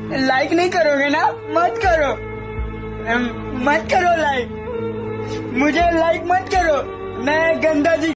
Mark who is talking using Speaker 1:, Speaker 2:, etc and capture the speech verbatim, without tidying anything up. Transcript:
Speaker 1: Like नहीं करोगे ना? मत करो, मत करो लाइक, मुझे लाइक मत करो, मैं गंदा जी